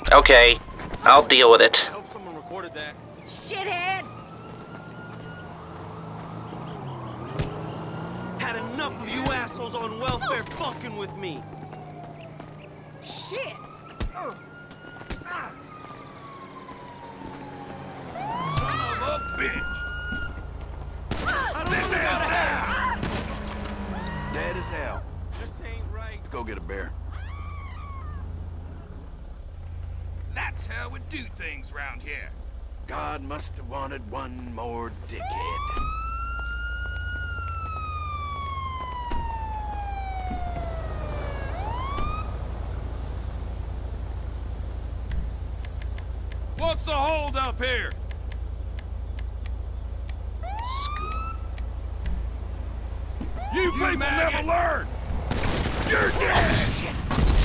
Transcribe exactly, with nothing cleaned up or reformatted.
Okay, I'll deal with it. I hope someone recorded that. Shithead! Had enough of you assholes on welfare fucking with me. Shit! Uh, ah. Son of a bitch! This is hell! Dead as hell. This ain't right. Go get a bear. That's how we do things round here. God must have wanted one more dickhead. What's the hold up here? Scum. You, you people maggot. Never learn! You're dead!